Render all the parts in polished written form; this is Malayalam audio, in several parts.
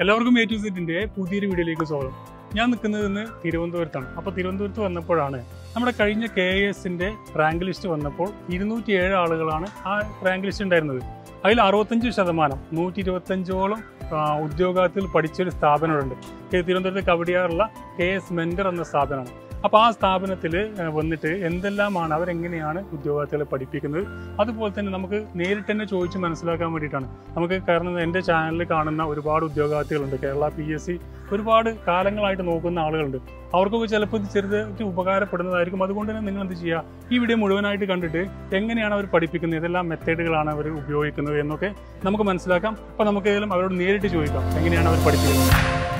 എല്ലാവർക്കും A to Z-ന്റെ പുതിയൊരു വീഡിയോയിലേക്ക് സ്വാഗതം. ഞാൻ നിൽക്കുന്നത് ഇന്ന് തിരുവനന്തപുരത്താണ്. അപ്പോൾ തിരുവനന്തപുരത്ത് വന്നപ്പോഴാണ് നമ്മുടെ കഴിഞ്ഞ KAS-ന്റെ റാങ്ക് ലിസ്റ്റ് വന്നപ്പോൾ 207 ആളുകളാണ് ആ റാങ്ക് ലിസ്റ്റ് ഉണ്ടായിരുന്നത്. അതിൽ 65% 125ഓളം ഉദ്യോഗാർത്ഥികൾ പഠിച്ചൊരു സ്ഥാപനമുണ്ട്. തിരുവനന്തപുരത്ത് കവടിയാറുള്ള KS മെൻറ്റർ എന്ന സ്ഥാപനമാണ്. അപ്പോൾ ആ സ്ഥാപനത്തിൽ വന്നിട്ട് എന്തെല്ലാമാണ് അവരെങ്ങനെയാണ് ഉദ്യോഗാർത്ഥികളെ പഠിപ്പിക്കുന്നത്, അതുപോലെ തന്നെ നമുക്ക് നേരിട്ട് തന്നെ ചോദിച്ച് മനസ്സിലാക്കാൻ വേണ്ടിയിട്ടാണ്. നമുക്ക് കാരണം എൻ്റെ ചാനലിൽ കാണുന്ന ഒരുപാട് ഉദ്യോഗാർത്ഥികളുണ്ട്. കേരള PSC ഒരുപാട് കാലങ്ങളായിട്ട് നോക്കുന്ന ആളുകളുണ്ട്. അവർക്കൊക്കെ ചിലപ്പോൾ ഇത് ചെറുതായിട്ട് ഉപകാരപ്പെടുന്നതായിരിക്കും. അതുകൊണ്ട് തന്നെ നിങ്ങൾ എന്ത് ചെയ്യുക, ഈ വീഡിയോ മുഴുവനായിട്ട് കണ്ടിട്ട് എങ്ങനെയാണ് അവർ പഠിപ്പിക്കുന്നത്, ഏതെല്ലാം മെത്തേഡുകളാണ് അവർ ഉപയോഗിക്കുന്നത് എന്നൊക്കെ നമുക്ക് മനസ്സിലാക്കാം. അപ്പോൾ നമുക്ക് ഏതെങ്കിലും അവരോട് നേരിട്ട് ചോദിക്കാം എങ്ങനെയാണ് അവർ പഠിപ്പിക്കുന്നത്.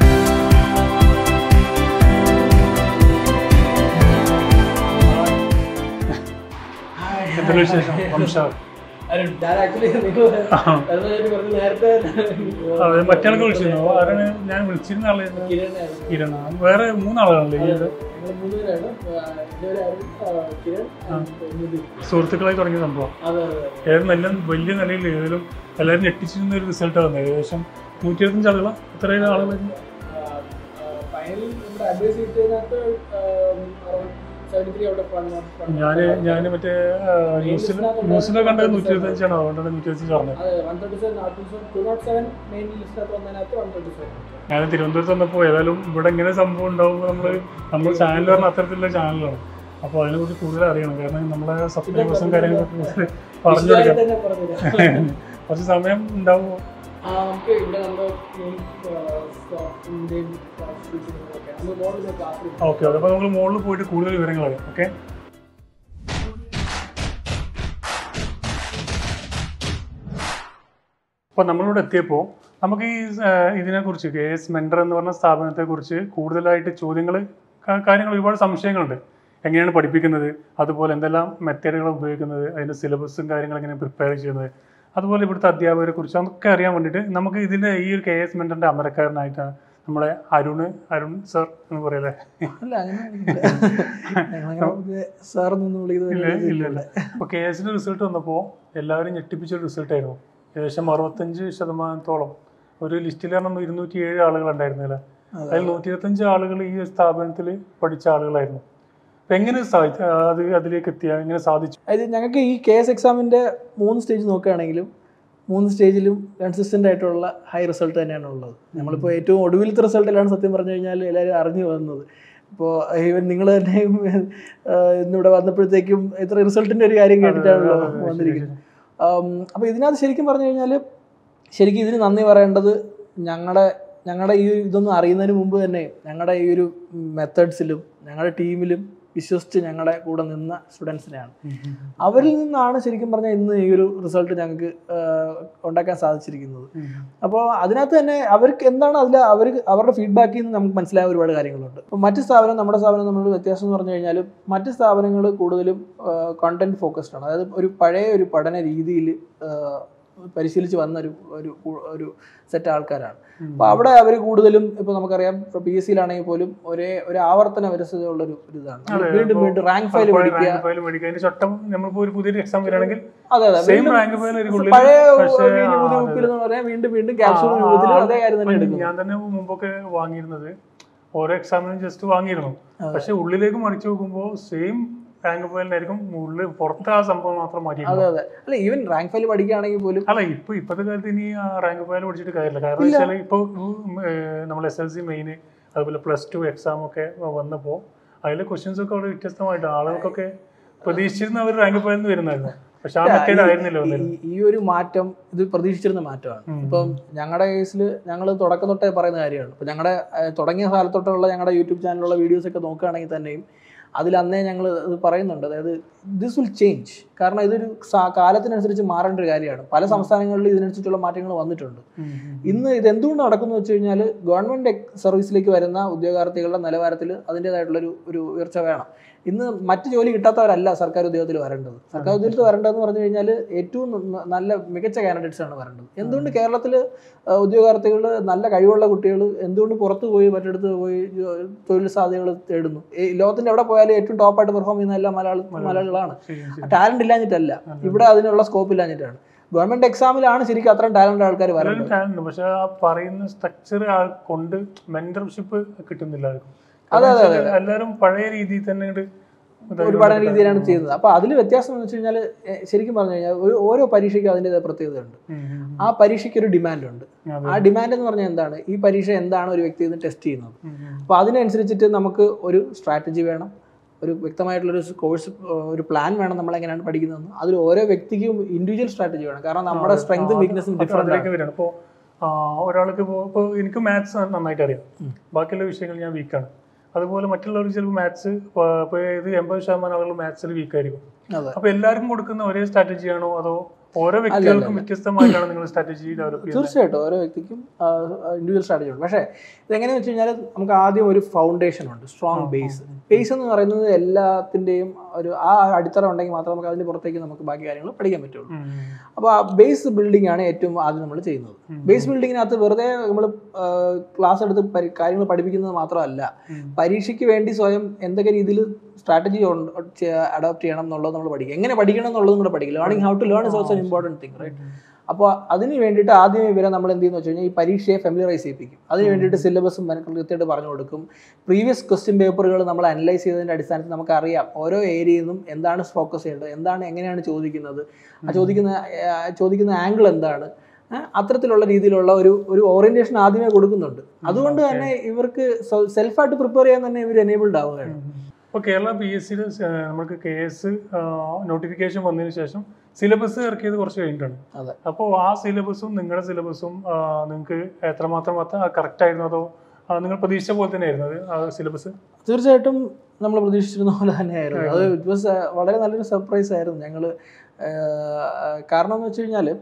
മറ്റാൾക്ക് വിളിച്ചിരുന്നു. ആരാണ് ഞാൻ വിളിച്ചിരുന്ന ആളെ? കിരൺ. വേറെ 3 ആളുകളല്ലേ സുഹൃത്തുക്കളായി തുടങ്ങിയ സംഭവം. ഏതായാലും വലിയ നിലയിൽ ഏതായാലും എല്ലാവരും ഞെട്ടിച്ചിരുന്ന ഒരു റിസൾട്ടാണ് വന്നത്. ഏകദേശം 125 ആളുകളാണ്. എത്രയും ആളുകളായിരുന്നു? ഞാൻ മറ്റേ ന്യൂസിലൊക്കെ കണ്ടത് 125 അതുകൊണ്ടാണ് 125 പറഞ്ഞത്. ഞാൻ തിരുവനന്തപുരത്ത് വന്നപ്പോൾ ഏതായാലും ഇവിടെ ഇങ്ങനെ സംഭവം ഉണ്ടാവുമ്പോൾ നമ്മൾ ചാനൽ പറഞ്ഞ അത്തരത്തിലുള്ള ചാനലാണ്. അപ്പോൾ അതിനെക്കുറിച്ച് കൂടുതൽ അറിയണം. കാരണം നമ്മളെ സബ്സ്ക്രൈബേഴ്സും കാര്യങ്ങളൊക്കെ കൂടുതൽ പറഞ്ഞു കൊടുക്കാം. കുറച്ച് സമയം ഉണ്ടാവുമോ? ഓക്കെ, അപ്പോൾ നമ്മൾ മുകളിൽ പോയിട്ട് കൂടുതൽ വിവരങ്ങൾ അറിയാം. ഓക്കെ, അപ്പോൾ നമ്മളിവിടെ എത്തിയപ്പോൾ നമുക്ക് ഈ ഇതിനെക്കുറിച്ച് KS മെൻറ്റർ എന്ന് പറഞ്ഞ സ്ഥാപനത്തെക്കുറിച്ച് കൂടുതലായിട്ട് ചോദ്യങ്ങൾ, കാര്യങ്ങൾ, ഒരുപാട് സംശയങ്ങളുണ്ട്. എങ്ങനെയാണ് പഠിപ്പിക്കുന്നത്, അതുപോലെ എന്തെല്ലാം മെത്തേഡുകൾ ഉപയോഗിക്കുന്നത്, അതിൻ്റെ സിലബസും കാര്യങ്ങളും എങ്ങനെയാണ് പ്രിപ്പയർ ചെയ്യുന്നത്, അതുപോലെ ഇവിടുത്തെ അധ്യാപകരെ കുറിച്ച് അതൊക്കെ അറിയാൻ വേണ്ടിയിട്ട് നമുക്ക് ഇതിൻ്റെ ഈ ഒരു KS മെൻറ്ററിൻ്റെ അമരക്കാരനായിട്ടാണ് നമ്മളെ അരുൺ സർ എന്ന് പറയല്ലേ? ഇല്ല. അപ്പോൾ KS-ന്റെ റിസൾട്ട് വന്നപ്പോൾ എല്ലാവരും ഞെട്ടിപ്പിച്ചൊരു റിസൾട്ടായിരുന്നു. ഏകദേശം 65% ഒരു ലിസ്റ്റിൽ പറഞ്ഞാൽ 207 ആളുകളുണ്ടായിരുന്നില്ല. അതിൽ 125 ആളുകൾ ഈ സ്ഥാപനത്തിൽ പഠിച്ച ആളുകളായിരുന്നു. അപ്പം എങ്ങനെ അതിലേക്ക് എത്തിയ, എങ്ങനെ സാധിച്ചു? അതായത് ഞങ്ങൾക്ക് ഈ KS എക്സാമിൻ്റെ 3 സ്റ്റേജ് നോക്കുകയാണെങ്കിലും 3 സ്റ്റേജിലും കൺസിസ്റ്റൻ്റ് ആയിട്ടുള്ള ഹൈ റിസൾട്ട് തന്നെയാണ് ഉള്ളത്. നമ്മളിപ്പോൾ ഏറ്റവും ഒടുവിലത്തെ റിസൾട്ടിലാണ് സത്യം പറഞ്ഞു കഴിഞ്ഞാൽ എല്ലാവരും അറിഞ്ഞു വന്നത്. ഇപ്പോൾ ഈവൻ നിങ്ങൾ തന്നെ ഇന്നിവിടെ വന്നപ്പോഴത്തേക്കും ഇത്ര റിസൾട്ടിൻ്റെ ഒരു കാര്യം കേട്ടിട്ടാണല്ലോ വന്നിരിക്കുന്നത്. അപ്പോൾ ഇതിനകത്ത് ശരിക്കും പറഞ്ഞു കഴിഞ്ഞാൽ ശരിക്കും ഇതിന് നന്ദി പറയേണ്ടത് ഞങ്ങളുടെ ഈ ഇതൊന്നും അറിയുന്നതിന് മുമ്പ് തന്നെ ഞങ്ങളുടെ ഈ ഒരു മെത്തേഡ്സിലും ഞങ്ങളുടെ ടീമിലും വിശ്വസിച്ച് ഞങ്ങളുടെ കൂടെ നിന്ന സ്റ്റുഡൻസിനെയാണ്. അവരിൽ നിന്നാണ് ശരിക്കും പറഞ്ഞാൽ ഇന്ന് ഈ ഒരു റിസൾട്ട് ഞങ്ങൾക്ക് ഉണ്ടാക്കാൻ സാധിച്ചിരിക്കുന്നത്. അപ്പോൾ അതിനകത്ത് തന്നെ അവർക്ക് എന്താണ് അവരുടെ ഫീഡ്ബാക്കിൽ നിന്ന് നമുക്ക് മനസ്സിലായ ഒരുപാട് കാര്യങ്ങളുണ്ട്. അപ്പോൾ മറ്റ് സ്ഥാപനം നമ്മുടെ സ്ഥാപനം തമ്മിലുള്ള വ്യത്യാസം എന്ന് പറഞ്ഞു കഴിഞ്ഞാൽ മറ്റ് സ്ഥാപനങ്ങൾ കൂടുതലും കണ്ടന്റ് ഫോക്കസ്ഡ് ആണ്. അതായത് ഒരു പഴയ ഒരു പഠന രീതിയിൽ പരിശീലിച്ച് വന്ന ഒരു സെറ്റ് ആൾക്കാരാണ്. അപ്പോൾ അവിടെ അവർ കൂടുതലും ഇപ്പോൾ നമുക്കറിയാം ഇപ്പോൾ PSC-യിലാണെങ്കിൽ പോലും ഒരു ആവർത്തന വ്യവസ്ഥയുള്ള ഒരു ഇതാണ്. വീണ്ടും വീണ്ടും റാങ്ക് ഫയൽ പഠിക്കുക. അതെ അതെ, പഴയ എന്ന് പറയാൻ വീണ്ടും വീണ്ടും ക്യാപ്സ്യൂൾ രൂപത്തിൽ അതേ കാര്യം തന്നെ എടുക്കും. ഞാൻ തന്നെ മുമ്പൊക്കെ വാങ്ങിയിരുന്നത് ഓരോ എക്സാമിനും ജസ്റ്റ് വാങ്ങിയിരുന്നു. പക്ഷെ ഉള്ളിലേക്ക് മറിച്ച് നോക്കുമ്പോൾ സെയിം റാങ്ക് ഫയലിനായിരിക്കും, ഉള്ളിൽ പുറത്ത് ആ സംഭവം മാത്രം മാറ്റി. അതെ അതെ, അല്ല ഈവൻ റാങ്ക് ഫയൽ പഠിക്കുകയാണെങ്കിൽ പോലും അല്ല ഇപ്പോഴത്തെ കാലത്ത് ഇനി റാങ്ക് ഫയൽ പഠിച്ചിട്ട് കാര്യമില്ല. കാരണം വെച്ചാൽ ഇപ്പോൾ നമ്മൾ SSC മെയിൻ അതുപോലെ +2 എക്സാം ഒക്കെ വന്നപ്പോൾ അതിലെ ക്വസ്റ്റ്യൻസ് ഒക്കെ അവിടെ വ്യത്യസ്തമായിട്ട് ആളുകൾക്കൊക്കെ പ്രതീക്ഷിച്ചിരുന്ന അവർ റാങ്ക് ഫയലിൽ നിന്ന് വരുന്നായിരുന്നു. പക്ഷെ ആ മെത്തേഡ് ആയിരുന്നില്ല. ഈ ഒരു മാറ്റം ഇത് പ്രതീക്ഷിച്ചിരുന്ന മാറ്റമാണ്. ഇപ്പം ഞങ്ങളുടെ കേസിൽ ഞങ്ങൾ തുടക്കം തൊട്ടേ പറയുന്ന കാര്യമാണ്. ഇപ്പം ഞങ്ങളുടെ തുടങ്ങിയ കാലത്തൊട്ടുള്ള ഞങ്ങളുടെ യൂട്യൂബ് ചാനലിലുള്ള വീഡിയോസ് ഒക്കെ നോക്കുകയാണെങ്കിൽ തന്നെയും അതിൽ അന്നേ ഞങ്ങൾ ഇത് പറയുന്നുണ്ട്. അതായത് ദിസ് വിൽ ചേഞ്ച്. കാരണം ഇതൊരു കാലത്തിനനുസരിച്ച് മാറേണ്ട ഒരു കാര്യമാണ്. പല സംസ്ഥാനങ്ങളിലും ഇതിനനുസരിച്ചുള്ള മാറ്റങ്ങൾ വന്നിട്ടുണ്ട്. ഇന്ന് ഇത് എന്തുകൊണ്ട് നടക്കുന്നു വെച്ച് കഴിഞ്ഞാൽ ഗവൺമെൻറ് സർവീസിലേക്ക് വരുന്ന ഉദ്യോഗാർത്ഥികളുടെ നിലവാരത്തിൽ അതിൻ്റേതായിട്ടുള്ളൊരു ഉയർച്ച വേണം. ഇന്ന് മറ്റ് ജോലി കിട്ടാത്തവരല്ല സർക്കാർ ഉദ്യോഗത്തിൽ വരേണ്ടത്. സർക്കാർ ഉദ്യോഗത്തിൽ വരേണ്ടതെന്ന് പറഞ്ഞു കഴിഞ്ഞാൽ ഏറ്റവും നല്ല മികച്ച കാൻഡിഡേറ്റ്സ് ആണ് വരേണ്ടത്. എന്തുകൊണ്ട് കേരളത്തിൽ ഉദ്യോഗാർത്ഥികൾ നല്ല കഴിവുള്ള കുട്ടികൾ എന്തുകൊണ്ട് പുറത്ത് പോയി മറ്റിടത്ത് പോയി തൊഴിൽ സാധ്യതകൾ തേടുന്നു? ലോകത്തിൻ്റെ എവിടെ പോയാലും ഏറ്റവും ടോപ്പായിട്ട് പെർഫോം ചെയ്യുന്ന എല്ലാം മലയാളികളാണ്. ടാലന്റ് ഇല്ലാഞ്ഞിട്ടല്ല, ഇവിടെ അതിനുള്ള സ്കോപ്പ് ഇല്ലാഞ്ഞിട്ടാണ്. ഗവൺമെന്റ് എക്സാമിലാണ് ശരിക്കും അത്രയും ടാലന്റ് ആൾക്കാർ വരുന്നത്. ടാലന്റ് പക്ഷെ ആ പറയുന്ന സ്ട്രക്ചർ കൊണ്ട് മെന്റർഷിപ്പ് കിട്ടുന്നില്ല ആർക്കും. എല്ലാവരും പഴയ രീതിയിൽ തന്നെ ഒരു പഠന രീതിയിലാണ് ചെയ്യുന്നത്. അപ്പോൾ അതിൽ വ്യത്യാസം എന്ന് വെച്ച് കഴിഞ്ഞാൽ ശരിക്കും പറഞ്ഞു കഴിഞ്ഞാൽ ഓരോ പരീക്ഷയ്ക്കും അതിൻ്റെതായ പ്രത്യേകതയുണ്ട്. ആ പരീക്ഷയ്ക്ക് ഒരു ഡിമാൻഡ് ഉണ്ട്. ആ ഡിമാൻഡ് എന്ന് പറഞ്ഞാൽ എന്താണ്, ഈ പരീക്ഷ എന്താണ് ഒരു വ്യക്തി ടെസ്റ്റ് ചെയ്യുന്നത്. അപ്പോൾ അതിനനുസരിച്ചിട്ട് നമുക്ക് ഒരു സ്ട്രാറ്റജി വേണം, ഒരു വ്യക്തമായിട്ടുള്ളൊരു കോഴ്സ്, ഒരു പ്ലാൻ വേണം, നമ്മൾ എങ്ങനെയാണ് പഠിക്കുന്നതെന്ന്. അതിൽ ഓരോ വ്യക്തിക്കും ഇൻഡിവിജ്വൽ സ്ട്രാറ്റജി വേണം. കാരണം നമ്മുടെ സ്ട്രെങ്തും വീക്ക്നെസ്സും ഡിഫറെൻ്റ് ആണ്. ഇപ്പോൾ ഒരാൾക്ക് ഇപ്പോൾ എനിക്ക് മാത്സ് നന്നായിട്ട് അറിയാം, ബാക്കിയുള്ള വിഷയങ്ങൾ ഞാൻ വീക്കാണ്. അതുപോലെ മറ്റുള്ളവർക്ക് ചിലപ്പോൾ മാത്സ് ഇപ്പോൾ ഇത് 80% ആളുകൾ മാത്സിൽ വീക്കായിരിക്കും. അപ്പോൾ എല്ലാവർക്കും കൊടുക്കുന്ന ഒരേ സ്ട്രാറ്റജിയാണോ അതോ ഓരോ വ്യക്തികൾക്കും വ്യത്യസ്തമായിട്ടാണ് നിങ്ങൾ സ്ട്രാറ്റജി ഡെവലപ്പ് ചെയ്യുന്നത്? തീർച്ചയായിട്ടും ഓരോ വ്യക്തിക്കും ഇൻഡിവിജ്വൽ സ്ട്രാറ്റജി ഉണ്ട്. പക്ഷേ ഇതെങ്ങനെയാണെന്ന് വെച്ച് കഴിഞ്ഞാൽ നമുക്ക് ആദ്യം ഒരു ഫൗണ്ടേഷൻ ഉണ്ട്, സ്ട്രോങ് ബേസ് എന്ന് പറയുന്നത് എല്ലാത്തിൻ്റെയും ഒരു ആ അടിത്തറ ഉണ്ടെങ്കിൽ മാത്രമേ നമുക്ക് അതിൻ്റെ പുറത്തേക്ക് നമുക്ക് ബാക്കി കാര്യങ്ങൾ പഠിക്കാൻ പറ്റുള്ളൂ. അപ്പോൾ ആ ബേസ് ബിൽഡിംഗ് ആണ് ഏറ്റവും ആദ്യം നമ്മൾ ചെയ്യുന്നത്. ബേസ് ബിൽഡിങ്ങിനകത്ത് വെറുതെ നമ്മൾ ക്ലാസ് എടുത്ത് കാര്യങ്ങൾ പഠിപ്പിക്കുന്നത് മാത്രമല്ല, പരീക്ഷയ്ക്ക് വേണ്ടി സ്വയം എന്തൊക്കെ രീതിയിൽ സ്ട്രാറ്റജി അഡോപ്റ്റ് ചെയ്യണം എന്നുള്ളത് നമ്മൾ പഠിക്കുക, എങ്ങനെ പഠിക്കണം എന്നുള്ളതും കൂടെ പഠിക്കുക. Learning how to learn is also important thing, right? അപ്പോൾ അതിന് വേണ്ടിയിട്ട് ആദ്യമേ ഇവരെ നമ്മൾ എന്ത് ചെയ്യുന്നു വെച്ച് കഴിഞ്ഞാൽ ഈ പരീക്ഷയെ ഫെമിലറൈസ് ചെയ്യിപ്പിക്കും. അതിന് വേണ്ടിയിട്ട് സിലബസും കൃത്യമായിട്ട് പറഞ്ഞു കൊടുക്കും. പ്രീവിയസ് ക്വസ്റ്റ്യൻ പേപ്പറുകൾ നമ്മൾ അനലൈസ് ചെയ്തതിൻ്റെ അടിസ്ഥാനത്തിൽ നമുക്കറിയാം ഓരോ ഏരിയയിൽ നിന്നും എന്താണ് ഫോക്കസ് ചെയ്യേണ്ടത്, എന്താണ് എങ്ങനെയാണ് ചോദിക്കുന്നത്, ആ ചോദിക്കുന്ന ആംഗിൾ എന്താണ്, അത്തരത്തിലുള്ള രീതിയിലുള്ള ഒരു ഓറിയന്റേഷൻ ആദ്യമേ കൊടുക്കുന്നുണ്ട്. അതുകൊണ്ട് തന്നെ ഇവർക്ക് സെൽഫായിട്ട് പ്രിപ്പയർ ചെയ്യാൻ തന്നെ ഇവർ എനേബിൾഡ് ആവുകയാണ്. ഇപ്പോൾ കേരള PSC നമുക്ക് കേസ് നോട്ടിഫിക്കേഷൻ വന്നതിന് ശേഷം സിലബസ് ഇറക്കിയത് കുറച്ച് കഴിഞ്ഞിട്ടാണ്. അപ്പോൾ ആ സിലബസും നിങ്ങളുടെ സിലബസും നിങ്ങൾക്ക് എത്രമാത്രം കറക്റ്റ് ആയിരുന്നു, അതോ നിങ്ങൾ പ്രതീക്ഷിച്ച പോലെ തന്നെ ആയിരുന്നു ആ സിലബസ്? തീർച്ചയായിട്ടും നമ്മൾ പ്രതീക്ഷിച്ചിരുന്ന പോലെ തന്നെയായിരുന്നു. അത് ഇറ്റ് വാസ് വളരെ നല്ലൊരു സർപ്രൈസ് ആയിരുന്നു ഞങ്ങൾ. കാരണം എന്ന് വെച്ച് കഴിഞ്ഞാൽ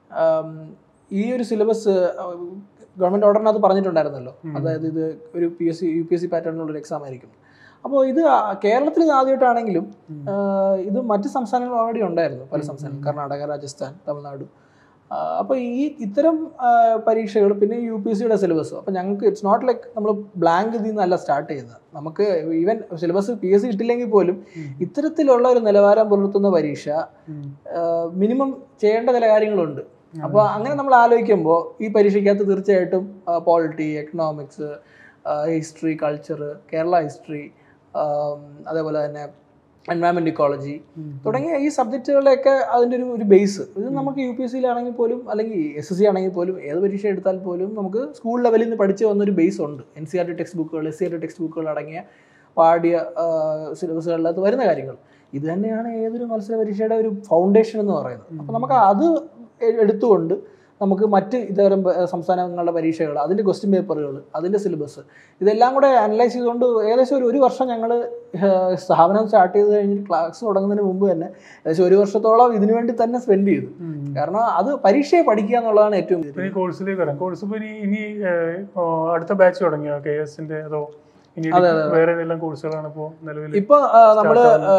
ഈ ഒരു സിലബസ് ഗവൺമെൻറ് ഓർഡറിനകത്ത് പറഞ്ഞിട്ടുണ്ടായിരുന്നല്ലോ, അതായത് ഇത് ഒരു UPSC പാറ്റേണിലുള്ളൊരു എക്സാം ആയിരിക്കും. അപ്പോൾ ഇത് കേരളത്തിൽ ആദ്യമായിട്ടാണെങ്കിലും ഇത് മറ്റ് സംസ്ഥാനങ്ങൾ ഓൾറെഡി ഉണ്ടായിരുന്നു, പല സംസ്ഥാനങ്ങൾ, കർണാടക, രാജസ്ഥാൻ, തമിഴ്നാട്. അപ്പോൾ ഇത്തരം പരീക്ഷകൾ പിന്നെ UPSCയുടെ സിലബസ്. അപ്പോൾ ഞങ്ങൾക്ക് ഇറ്റ്സ് നോട്ട് ലൈക്ക് നമ്മൾ ബ്ലാങ്ക് ഇതിൽ നിന്നല്ല സ്റ്റാർട്ട് ചെയ്യുന്നത്. നമുക്ക് ഈവൻ സിലബസ് PSC ഇട്ടില്ലെങ്കിൽ പോലും ഇത്തരത്തിലുള്ള ഒരു നിലവാരം പുലർത്തുന്ന പരീക്ഷ മിനിമം ചെയ്യേണ്ട ചില കാര്യങ്ങളുണ്ട്. അപ്പോൾ അങ്ങനെ നമ്മൾ ആലോചിക്കുമ്പോൾ ഈ പരീക്ഷയ്ക്കകത്ത് തീർച്ചയായിട്ടും polity, economics, history, culture, Kerala history, അതേപോലെ തന്നെ എൻവയറമെന്റ് ഇക്കോളജി തുടങ്ങിയ ഈ സബ്ജക്റ്റുകളുടെയൊക്കെ അതിൻ്റെ ഒരു ബേസ് ഇത് നമുക്ക് UPSCയിലാണെങ്കിൽ പോലും അല്ലെങ്കിൽ SSC ആണെങ്കിൽ പോലും ഏത് പരീക്ഷ എടുത്താൽ പോലും നമുക്ക് സ്കൂൾ ലെവലിൽ നിന്ന് പഠിച്ച് വന്നൊരു ബേസ് ഉണ്ട്. NCERT ടെക്സ്റ്റ് ബുക്കുകൾ, SCERT ടെക്സ്റ്റ് ബുക്കുകൾ അടങ്ങിയ പാഠ്യ സിലബസുകളിലകത്ത് വരുന്ന കാര്യങ്ങൾ ഇത് തന്നെയാണ് ഏതൊരു മത്സര പരീക്ഷയുടെ ഒരു ഫൗണ്ടേഷൻ എന്ന് പറയുന്നത്. അപ്പോൾ നമുക്ക് അത് എടുത്തുകൊണ്ട് നമുക്ക് മറ്റ് ഇതരം സംസ്ഥാനങ്ങളുടെ പരീക്ഷകൾ, അതിൻ്റെ ക്വസ്റ്റ്യൻ പേപ്പറുകൾ, അതിൻ്റെ സിലബസ് ഇതെല്ലാം കൂടെ അനലൈസ് ചെയ്തുകൊണ്ട് ഏകദേശം ഒരു വർഷം ഞങ്ങൾ സ്ഥാപനം സ്റ്റാർട്ട് ചെയ്ത് കഴിഞ്ഞിട്ട് ക്ലാസ് തുടങ്ങുന്നതിന് മുമ്പ് തന്നെ ഏകദേശം ഒരു വർഷത്തോളം ഇതിനു വേണ്ടി തന്നെ സ്പെൻഡ് ചെയ്തു. കാരണം അത് പരീക്ഷയെ പഠിക്കുക എന്നുള്ളതാണ് ഏറ്റവും ഈ കോഴ്സിലേക്ക് വരാം. കോഴ്സ് ഇപ്പോൾ ഇനി അടുത്ത ബാച്ച് തുടങ്ങിയോ KSന്റെ? അതോ വേറെ ഏതെല്ലാം കോഴ്സുകളാണ് ഇപ്പോൾ നിലവിൽ? ഇപ്പോൾ നമ്മൾ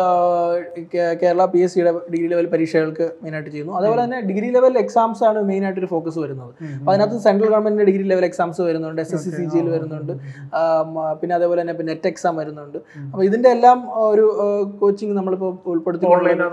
കേരള PSCയുടെ ഡിഗ്രി ലെവൽ പരീക്ഷകൾക്ക് മെയിനായിട്ട് ചെയ്യുന്നു. അതേപോലെ തന്നെ ഡിഗ്രി ലെവൽ എക്സാംസ് ആണ് മെയിനായിട്ടൊരു ഫോക്കസ് വരുന്നത്. അപ്പോൾ അതിനകത്ത് സെൻട്രൽ ഗവൺമെന്റിന്റെ ഡിഗ്രി ലെവൽ എക്സാംസ് വരുന്നുണ്ട്, SSC CGL വരുന്നുണ്ട്, പിന്നെ അതേപോലെ തന്നെ നെറ്റ് എക്സാം വരുന്നുണ്ട്. അപ്പോൾ ഇതിന്റെ എല്ലാം ഒരു കോച്ചിങ് നമ്മളിപ്പോൾ ഉൾപ്പെടുത്തി.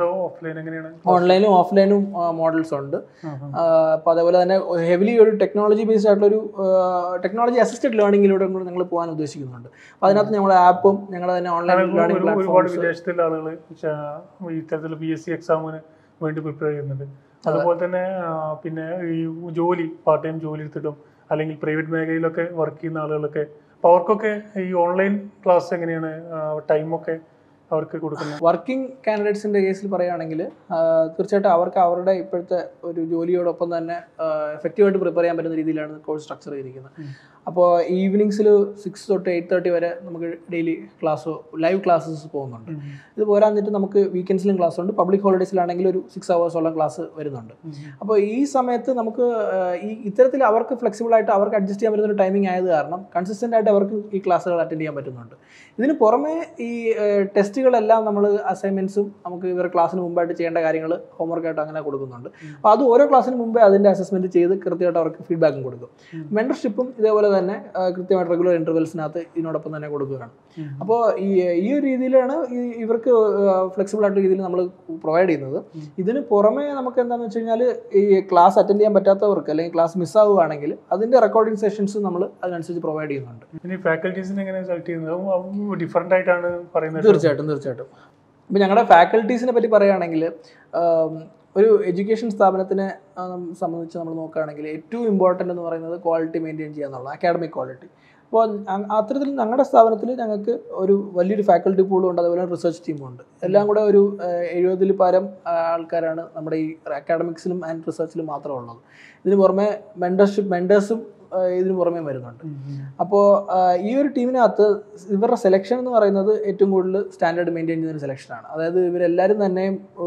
ഓൺലൈനും ഓഫ്ലൈനും മോഡൽസ് ഉണ്ട്. അപ്പോൾ അതേപോലെ തന്നെ ഹെവിലി ഒരു ടെക്നോളജി ബേസ്ഡ് ആയിട്ടുള്ള ഒരു ടെക്നോളജി അസിസ്റ്റഡ് ലേണിംഗിലൂടെ ഞങ്ങൾ പോകാൻ ഉദ്ദേശിക്കുന്നുണ്ട്. അപ്പോൾ അതിനകത്ത് ഞങ്ങളുടെ ആപ്പും ഞങ്ങളുടെ തന്നെ ഓൺലൈൻ ലേണിംഗ് ഒരുപാട് വിദേശത്തുള്ള ആളുകൾ ഇത്തരത്തിൽ PSC എക്സാമിന് വേണ്ടി പ്രിപ്പയർ ചെയ്യുന്നുണ്ട്. അതുപോലെ തന്നെ പിന്നെ ഈ ജോലി, പാർട്ട് ടൈം ജോലി എടുത്തിട്ടും അല്ലെങ്കിൽ പ്രൈവറ്റ് മേഖലയിലൊക്കെ വർക്ക് ചെയ്യുന്ന ആളുകളൊക്കെ, അപ്പോൾ അവർക്കൊക്കെ ഈ ഓൺലൈൻ ക്ലാസ് എങ്ങനെയാണ് ടൈമൊക്കെ അവർക്ക് കൊടുക്കുന്നത്? വർക്കിംഗ് കാൻഡിഡേറ്റ്സിൻ്റെ കേസിൽ പറയുകയാണെങ്കിൽ തീർച്ചയായിട്ടും അവർക്ക് അവരുടെ ഇപ്പോഴത്തെ ഒരു ജോലിയോടൊപ്പം തന്നെ എഫക്റ്റീവായിട്ട് പ്രിപ്പയർ ചെയ്യാൻ പറ്റുന്ന രീതിയിലാണ് കോഴ്സ് സ്ട്രക്ചർ ചെയ്തിരിക്കുന്നത്. അപ്പോൾ ഈവനിങ്സിൽ 6 തൊട്ട് 8:30 വരെ നമുക്ക് ഡെയിലി ലൈവ് ക്ലാസ്സസ് പോകുന്നുണ്ട്. ഇത് പോരാന്നിട്ട് നമുക്ക് വീക്കെൻഡ്സിലും ക്ലാസ് ഉണ്ട്. പബ്ലിക് ഹോളിഡേയ്സിലാണെങ്കിൽ ഒരു 6 hours ക്ലാസ് വരുന്നുണ്ട്. അപ്പോൾ ഈ സമയത്ത് നമുക്ക് ഇത്തരത്തിൽ അവർക്ക് ഫ്ലെക്സിബിൾ ആയിട്ട് അവർക്ക് അഡ്ജസ്റ്റ് ചെയ്യാൻ പറ്റുന്ന ഒരു ടൈമിംഗ് ആയത് കാരണം കൺസിസ്റ്റൻ്റ് ആയിട്ട് അവർക്ക് ഈ ക്ലാസ്സുകൾ അറ്റൻഡ് ചെയ്യാൻ പറ്റുന്നുണ്ട്. ഇതിന് പുറമെ ഈ ടെസ്റ്റുകളെല്ലാം നമ്മൾ അസൈൻമെൻറ്റ്സും നമുക്ക് ഇവർ ക്ലാസ്സിന് മുമ്പായിട്ട് ചെയ്യേണ്ട കാര്യങ്ങൾ ഹോംവർക്കായിട്ട് അങ്ങനെ കൊടുക്കുന്നുണ്ട്. അപ്പോൾ അത് ഓരോ ക്ലാസ്സിന് മുമ്പേ അതിൻ്റെ അസസ്മെൻറ്റ് ചെയ്ത് കൃത്യമായിട്ട് അവർക്ക് ഫീഡ്ബാക്കും കൊടുക്കും. മെൻറ്റർഷിപ്പും ഇതേപോലെ തന്നെ കൃത്യമായിട്ട് റെഗുലർ ഇൻ്റർവെൽസിനകത്ത് ഇതിനോടൊപ്പം തന്നെ കൊടുക്കുകയാണ്. അപ്പോൾ ഈ ഒരു രീതിയിലാണ് ഇവർക്ക് ഫ്ലെക്സിബിൾ ആയിട്ട് രീതിയിൽ നമ്മൾ പ്രൊവൈഡ് ചെയ്യുന്നത്. ഇതിന് പുറമെ നമുക്ക് എന്താണെന്ന് വെച്ച് കഴിഞ്ഞാൽ ഈ ക്ലാസ് അറ്റൻഡ് ചെയ്യാൻ പറ്റാത്തവർക്ക് അല്ലെങ്കിൽ ക്ലാസ് മിസ്സാവുകയാണെങ്കിൽ അതിൻ്റെ റെക്കോർഡിംഗ് സെഷൻസ് നമ്മൾ അതിനനുസരിച്ച് പ്രൊവൈഡ് ചെയ്യുന്നുണ്ട്. ഇനി ഫാക്കൽറ്റീസിനെ എങ്ങനെ സെലക്ട് ചെയ്യുന്നത് ഡിഫറെൻ്റ് ആയിട്ടാണ് പറയുന്നത്? തീർച്ചയായിട്ടും. ഇപ്പം ഞങ്ങളുടെ ഫാക്കൽറ്റീസിനെ പറ്റി പറയുകയാണെങ്കിൽ ഒരു എഡ്യൂക്കേഷൻ സ്ഥാപനത്തിനെ സംബന്ധിച്ച് നമ്മൾ നോക്കുകയാണെങ്കിൽ ഏറ്റവും ഇമ്പോർട്ടൻ്റ് എന്ന് പറയുന്നത് ക്വാളിറ്റി മെയിൻറ്റെയിൻ ചെയ്യുക എന്നുള്ളത്, അക്കാഡമിക് ക്വാളിറ്റി. അപ്പോൾ അത്തരത്തിൽ ഞങ്ങളുടെ സ്ഥാപനത്തിൽ ഞങ്ങൾക്ക് ഒരു വലിയൊരു ഫാക്കൽറ്റി പൂളും ഉണ്ട്, അതുപോലെ റിസർച്ച് ടീമും ഉണ്ട്. എല്ലാം കൂടെ ഒരു 70-ൽ പരം ആൾക്കാരാണ് നമ്മുടെ ഈ അക്കാഡമിക്സിലും ആൻഡ് റിസർച്ചിലും മാത്രമേ ഉള്ളത്. ഇതിന് പുറമെ മെൻറ്റേഴ്സും ഇതിന് പുറമേ വരുന്നുണ്ട്. അപ്പോൾ ഈ ഒരു ടീമിനകത്ത് ഇവരുടെ സെലക്ഷൻ എന്ന് പറയുന്നത് ഏറ്റവും കൂടുതൽ സ്റ്റാൻഡേർഡ് മെയിൻറ്റെയിൻ ചെയ്യുന്ന ഒരു സെലക്ഷനാണ്. അതായത് ഇവരെല്ലാവരും തന്നെ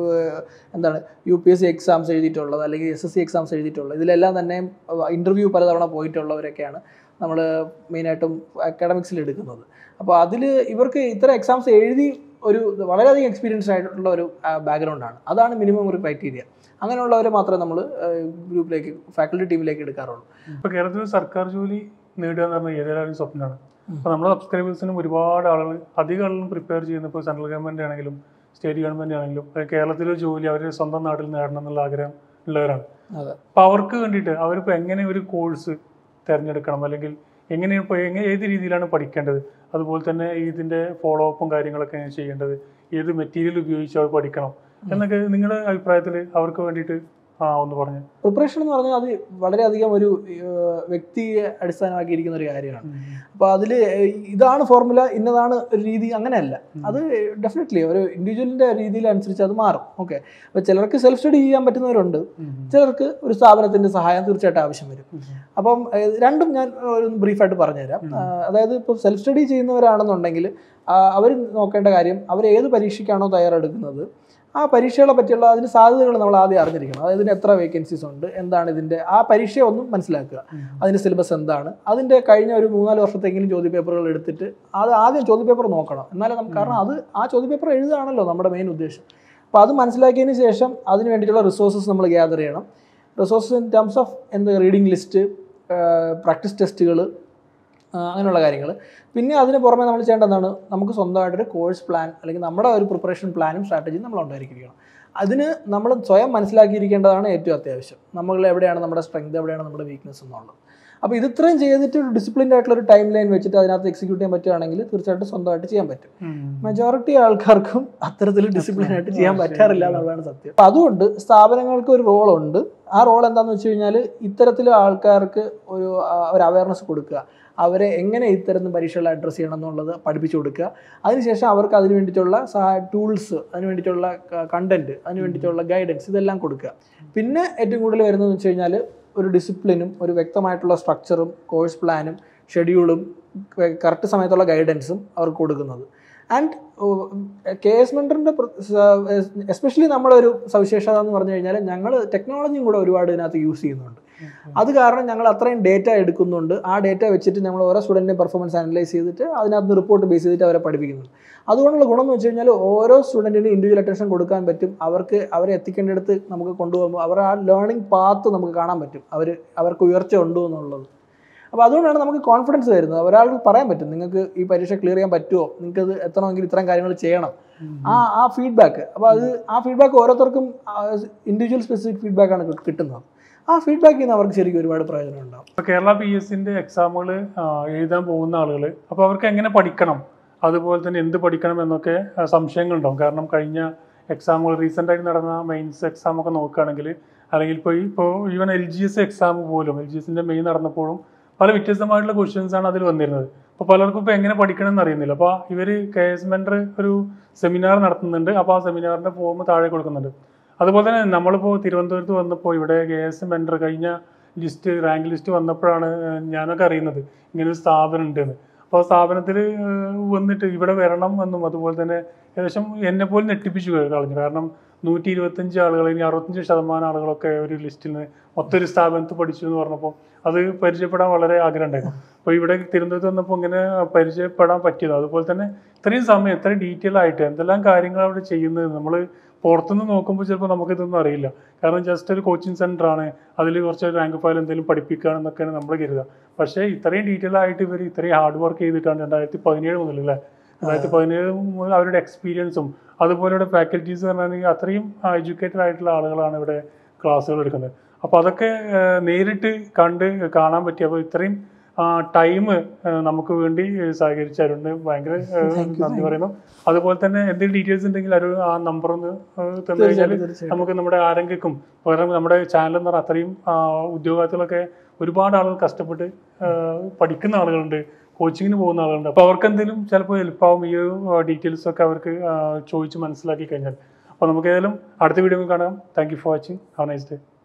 UPSC എക്സാംസ് എഴുതിയിട്ടുള്ളത് അല്ലെങ്കിൽ SSC എക്സാംസ് എഴുതിയിട്ടുള്ളത്, ഇതിലെല്ലാം തന്നെ ഇൻ്റർവ്യൂ പലതവണ പോയിട്ടുള്ളവരൊക്കെയാണ് നമ്മൾ മെയിനായിട്ടും അക്കാഡമിക്സിൽ എടുക്കുന്നത്. അപ്പോൾ അതിൽ ഇവർക്ക് ഇത്തരം എക്സാംസ് എഴുതി ഒരു വളരെയധികം എക്സ്പീരിയൻസ്ഡ് ആയിട്ടുള്ള ഒരു ബാക്ക്ഗ്രൗണ്ടാണ്. അതാണ് മിനിമം ഒരു ക്രൈറ്റീരിയ. അങ്ങനെയുള്ളവരെ മാത്രമേ നമ്മൾ ഗ്രൂപ്പിലേക്ക് ഫാക്കൽറ്റി ടീമിലേക്ക് എടുക്കാറുള്ളൂ. ഇപ്പോൾ കേരളത്തിൽ സർക്കാർ ജോലി നേടുക എന്ന് പറഞ്ഞാൽ ഏതൊരാളും സ്വപ്നമാണ്. അപ്പോൾ നമ്മുടെ സബ്സ്ക്രൈബേഴ്സിനും ഒരുപാട് ആളുകൾ അധികം ആളുകളും പ്രിപ്പയർ ചെയ്യുന്നത് ഇപ്പോൾ സെൻട്രൽ ഗവൺമെൻറ് ആണെങ്കിലും സ്റ്റേറ്റ് ഗവൺമെൻറ് ആണെങ്കിലും കേരളത്തിലെ ജോലി അവർ സ്വന്തം നാട്ടിൽ നേടണം എന്നുള്ള ആഗ്രഹം ഉള്ളവരാണ്. അപ്പോൾ അവർക്ക് വേണ്ടിയിട്ട് അവരിപ്പോൾ എങ്ങനെ ഒരു കോഴ്സ് തിരഞ്ഞെടുക്കണം, അല്ലെങ്കിൽ എങ്ങനെ ഇപ്പോൾ ഏത് രീതിയിലാണ് പഠിക്കേണ്ടത്, അതുപോലെ തന്നെ ഇതിൻ്റെ ഫോളോ അപ്പും കാര്യങ്ങളൊക്കെ ചെയ്യേണ്ടത്, ഏത് മെറ്റീരിയൽ ഉപയോഗിച്ച് അവർ പഠിക്കണം എന്നൊക്കെ നിങ്ങളുടെ അഭിപ്രായത്തിൽ അവർക്ക് വേണ്ടിയിട്ട് ഒന്ന് പറഞ്ഞു. പ്രിപ്പറേഷൻ എന്ന് പറഞ്ഞാൽ അത് വളരെയധികം ഒരു വ്യക്തിയെ അടിസ്ഥാനമാക്കിയിരിക്കുന്ന ഒരു കാര്യമാണ്. അപ്പോൾ അതിൽ ഇതാണ് ഫോർമുല, ഇന്നതാണ് ഒരു രീതി, അങ്ങനെയല്ല. അത് ഡെഫിനറ്റ്ലി ഒരു ഇൻഡിവിജ്വലിൻ്റെ രീതിയിലനുസരിച്ച് അത് മാറും. ഓക്കെ, അപ്പോൾ ചിലർക്ക് സെൽഫ് സ്റ്റഡി ചെയ്യാൻ പറ്റുന്നവരുണ്ട്, ചിലർക്ക് ഒരു സ്ഥാപനത്തിൻ്റെ സഹായം തീർച്ചയായിട്ടും ആവശ്യം വരും. അപ്പം രണ്ടും ഞാൻ ഒരു ബ്രീഫായിട്ട് പറഞ്ഞുതരാം. അതായത് ഇപ്പോൾ സെൽഫ് സ്റ്റഡി ചെയ്യുന്നവരാണെന്നുണ്ടെങ്കിൽ അവർ നോക്കേണ്ട കാര്യം, അവർ ഏത് പരീക്ഷയ്ക്കാണോ തയ്യാറെടുക്കുന്നത് ആ പരീക്ഷകളെ പറ്റിയുള്ള അതിൻ്റെ സാധ്യതകൾ നമ്മൾ ആദ്യം അറിഞ്ഞിരിക്കണം. അതായത് ഇതിന് എത്ര വേക്കൻസീസ് ഉണ്ട്, എന്താണ് ഇതിൻ്റെ ആ പരീക്ഷയെ ഒന്നും മനസ്സിലാക്കുക, അതിൻ്റെ സിലബസ് എന്താണ്, അതിൻ്റെ കഴിഞ്ഞ ഒരു 3-4 വർഷത്തെങ്കിലും ചോദ്യപേപ്പറുകൾ എടുത്തിട്ട് അത് ആദ്യം ചോദ്യപേപ്പർ നോക്കണം. എന്നാലും നമുക്ക്, കാരണം അത് ആ ചോദ്യപേപ്പർ എഴുതുകയാണല്ലോ നമ്മുടെ മെയിൻ ഉദ്ദേശം. അപ്പോൾ അത് മനസ്സിലാക്കിയതിന് ശേഷം അതിന് വേണ്ടിയിട്ടുള്ള റിസോഴ്സസ് നമ്മൾ ഗ്യാദർ ചെയ്യണം. Resources in terms of reading list, practice ടെസ്റ്റുകൾ, അങ്ങനെയുള്ള കാര്യങ്ങൾ. പിന്നെ അതിന് പുറമെ നമ്മൾ ചെയ്യേണ്ടതാണ്, നമുക്ക് സ്വന്തമായിട്ടൊരു കോഴ്സ് പ്ലാൻ അല്ലെങ്കിൽ നമ്മുടെ ഒരു പ്രിപ്പറേഷൻ പ്ലാനും സ്ട്രാറ്റജിയും നമ്മൾ ഉണ്ടായിരിക്കണം. അതിന് നമ്മൾ സ്വയം മനസ്സിലാക്കിയിരിക്കേണ്ടതാണ് ഏറ്റവും അത്യാവശ്യം. നമ്മൾ എവിടെയാണ് നമ്മുടെ സ്ട്രെങ്ത്, എവിടെയാണ് നമ്മുടെ വീക്ക്നെസ് എന്നുള്ളത്. അപ്പോൾ ഇത് ഇത്രയും ചെയ്തിട്ട് ഒരു ഡിസിപ്ലിൻഡ് ആയിട്ടുള്ള ഒരു ടൈം ലൈൻ വെച്ചിട്ട് അതിനകത്ത് എക്സിക്യൂട്ട് ചെയ്യാൻ പറ്റുകയാണെങ്കിൽ തീർച്ചയായിട്ടും സ്വന്തമായിട്ട് ചെയ്യാൻ പറ്റും. മെജോറിറ്റി ആൾക്കാർക്കും അത്തരത്തിൽ ഡിസിപ്ലിൻ ആയിട്ട് ചെയ്യാൻ പറ്റാറില്ല എന്നുള്ളതാണ് സത്യം. അപ്പം അതുകൊണ്ട് സ്ഥാപനങ്ങൾക്ക് ഒരു റോളുണ്ട്. ആ റോൾ എന്താണെന്ന് വെച്ച് കഴിഞ്ഞാൽ ഇത്തരത്തിൽ ആൾക്കാർക്ക് ഒരു അവയർനെസ് കൊടുക്കുക, അവരെ എങ്ങനെ ഇത്തരം പരീക്ഷകൾ അഡ്രസ്സ് ചെയ്യണം എന്നുള്ളത് പഠിപ്പിച്ചു കൊടുക്കുക. അതിനുശേഷം അവർക്ക് അതിന് വേണ്ടിയിട്ടുള്ള ടൂൾസ്, അതിന് വേണ്ടിയിട്ടുള്ള കണ്ടന്റ്, അതിന് വേണ്ടിയിട്ടുള്ള ഗൈഡൻസ് ഇതെല്ലാം കൊടുക്കുക. പിന്നെ ഏറ്റവും കൂടുതൽ വരുന്നതെന്ന് വെച്ച് കഴിഞ്ഞാൽ ഒരു ഡിസിപ്ലിനും ഒരു വ്യക്തമായിട്ടുള്ള സ്ട്രക്ചറും കോഴ്സ് പ്ലാനും ഷെഡ്യൂളും കറക്റ്റ് സമയത്തുള്ള ഗൈഡൻസും അവർക്ക് കൊടുക്കുന്നത്. ആൻഡ് KS മെൻറ്ററിൻ്റെ എസ്പെഷ്യലി നമ്മുടെ ഒരു സവിശേഷത എന്ന് പറഞ്ഞു കഴിഞ്ഞാൽ ഞങ്ങൾ ടെക്നോളജിയും കൂടെ ഒരുപാട് ഇതിനകത്ത് യൂസ് ചെയ്യുന്നുണ്ട്. അത് കാരണം ഞങ്ങൾ അത്രയും ഡേറ്റ എടുക്കുന്നുണ്ട്. ആ ഡേറ്റ വെച്ചിട്ട് ഞങ്ങൾ ഓരോ സ്റ്റുഡൻറ്റിൻ്റെയും പെർഫോമൻസ് അനലൈസ് ചെയ്തിട്ട് അതിനകത്ത് റിപ്പോർട്ട് ബേസ് ചെയ്തിട്ട് അവരെ പഠിപ്പിക്കുന്നുണ്ട്. അതുകൊണ്ടുള്ള ഗുണം എന്ന് വെച്ച് കഴിഞ്ഞാൽ ഓരോ സ്റ്റുഡൻറ്റിനും ഇൻഡിവിജ്വൽ അറ്റൻഷൻ കൊടുക്കാൻ പറ്റും. അവരെ എത്തിക്കേണ്ടടുത്ത് നമുക്ക് കൊണ്ടുപോകുമ്പോൾ അവർ ആ ലേണിംഗ് പാത്ത് നമുക്ക് കാണാൻ പറ്റും, അവർക്ക് ഉയർച്ച ഉണ്ടോ എന്നുള്ളത്. അപ്പോൾ അതുകൊണ്ടാണ് നമുക്ക് കോൺഫിഡൻസ് വരുന്നത്. ഒരാൾക്ക് പറയാൻ പറ്റും, നിങ്ങൾക്ക് ഈ പരീക്ഷ ക്ലിയർ ചെയ്യാൻ പറ്റുമോ, നിങ്ങൾക്ക് ഇത് എത്തണമെങ്കിൽ ഇത്രയും കാര്യങ്ങൾ ചെയ്യണം. ആ ഫീഡ്ബാക്ക്, അപ്പോൾ ആ ഫീഡ്ബാക്ക് ഓരോരുത്തർക്കും ഇൻഡിവിജ്വൽ സ്പെസിഫിക് ഫീഡ്ബാക്കാണ് കിട്ടുന്നത്. ആ ഫീഡ്ബാക്കിൽ നിന്ന് അവർക്ക് ശരിക്കും ഒരുപാട് പ്രയോജനം ഉണ്ടാവും. ഇപ്പോൾ കേരള PSCൻ്റെ എക്സാമുകൾ എഴുതാൻ പോകുന്ന ആളുകൾ, അപ്പോൾ അവർക്ക് എങ്ങനെ പഠിക്കണം, അതുപോലെ തന്നെ എന്ത് പഠിക്കണം എന്നൊക്കെ സംശയങ്ങളുണ്ടാവും. കാരണം കഴിഞ്ഞ എക്സാമുകൾ റീസെൻ്റായിട്ട് നടന്ന മെയിൻസ് എക്സാമൊക്കെ നോക്കുകയാണെങ്കിൽ, അല്ലെങ്കിൽ ഇപ്പോൾ ഈവൻ LGS എക്സാം പോലും LGSൻ്റെ മെയിൻ നടന്നപ്പോഴും പല വ്യത്യസ്തമായിട്ടുള്ള ക്വസ്റ്റ്യൻസാണ് അതിൽ വന്നിരുന്നത്. അപ്പോൾ പലർക്കും ഇപ്പോൾ എങ്ങനെ പഠിക്കണം എന്ന് അറിയുന്നില്ല. അപ്പോൾ ഇവർ KS മെൻറ്റർ ഒരു സെമിനാർ നടത്തുന്നുണ്ട്. അപ്പോൾ ആ സെമിനാറിൻ്റെ ഫോം താഴെ കൊടുക്കുന്നുണ്ട്. അതുപോലെ തന്നെ നമ്മളിപ്പോൾ തിരുവനന്തപുരത്ത് വന്നപ്പോൾ ഇവിടെ KS മെൻറ്റർ കഴിഞ്ഞ റാങ്ക് ലിസ്റ്റ് വന്നപ്പോഴാണ് ഞാനൊക്കെ അറിയുന്നത് ഇങ്ങനൊരു സ്ഥാപനം ഉണ്ടെന്ന്. അപ്പോൾ ആ സ്ഥാപനത്തിൽ വന്നിട്ട് ഇവിടെ വരണം എന്നും അതുപോലെ തന്നെ ഏകദേശം എന്നെപ്പോലും ഞെട്ടിപ്പിച്ചു കളഞ്ഞു. കാരണം 125 ആളുകൾ, ഇനി 65% ആളുകളൊക്കെ ഒരു ലിസ്റ്റിൽ നിന്ന് മൊത്തൊരു സ്ഥാപനത്തിൽ പഠിച്ചു എന്ന് പറഞ്ഞപ്പോൾ അത് പരിചയപ്പെടാൻ വളരെ ആഗ്രഹം ഉണ്ടായിരുന്നു. അപ്പോൾ ഇവിടെ തിരുവനന്തപുരത്ത് വന്നപ്പോൾ ഇങ്ങനെ പരിചയപ്പെടാൻ പറ്റിയത്. അതുപോലെ തന്നെ ഇത്രയും സമയം ഇത്രയും ഡീറ്റെയിൽ ആയിട്ട് എന്തെല്ലാം കാര്യങ്ങൾ അവിടെ ചെയ്യുന്നത് നമ്മൾ പുറത്തുനിന്ന് നോക്കുമ്പോൾ ചിലപ്പോൾ നമുക്കിതൊന്നും അറിയില്ല. കാരണം ജസ്റ്റ് ഒരു കോച്ചിങ് സെൻ്റർ ആണ്, അതിൽ കുറച്ച് റാങ്ക് ഫയൽ എന്തെങ്കിലും പഠിപ്പിക്കുകയാണെന്നൊക്കെയാണ് നമ്മൾ കരുതുക. പക്ഷേ ഇത്രയും ഡീറ്റെയിൽ ആയിട്ട് ഇവർ ഇത്രയും ഹാർഡ് വർക്ക് ചെയ്തിട്ടാണ് 2017 മുതൽ അല്ലേ, 2017 മുതൽ അവരുടെ എക്സ്പീരിയൻസും അതുപോലെ ഇവിടെ ഫാക്കൽറ്റീസ് പറഞ്ഞാൽ അത്രയും എഡ്യൂക്കേറ്റഡ് ആയിട്ടുള്ള ആളുകളാണ് ഇവിടെ ക്ലാസ്സുകൾ എടുക്കുന്നത്. അപ്പോൾ അതൊക്കെ നേരിട്ട് കാണാൻ പറ്റി. അപ്പോൾ ഇത്രയും ടൈം നമുക്ക് വേണ്ടി സഹകരിച്ചവരുണ്ട്, ഭയങ്കര നന്ദി പറയുന്നു. അതുപോലെ തന്നെ എന്തെങ്കിലും ഡീറ്റെയിൽസ് ഉണ്ടെങ്കിൽ ആ നമ്പർ ഒന്ന് തന്നു കഴിഞ്ഞാൽ നമുക്ക് നമ്മുടെ ആരെങ്കിലും പകരം നമ്മുടെ ചാനൽ എന്ന് പറഞ്ഞാൽ അത്രയും ഉദ്യോഗാർത്ഥികളൊക്കെ ഒരുപാട് ആളുകൾ കഷ്ടപ്പെട്ട് പഠിക്കുന്ന ആളുകളുണ്ട്, കോച്ചിങ്ങിന് പോകുന്ന ആളുകളുണ്ട്. അപ്പോൾ അവർക്ക് എന്തെങ്കിലും ചിലപ്പോൾ ഹെൽപ്പാവും ഈ ഡീറ്റെയിൽസ് ഒക്കെ അവർക്ക് ചോദിച്ച് മനസ്സിലാക്കി കഴിഞ്ഞാൽ. അപ്പോൾ നമുക്ക് ഏതായാലും അടുത്ത വീഡിയോ കാണാം. Thank you for watching. Have a nice day.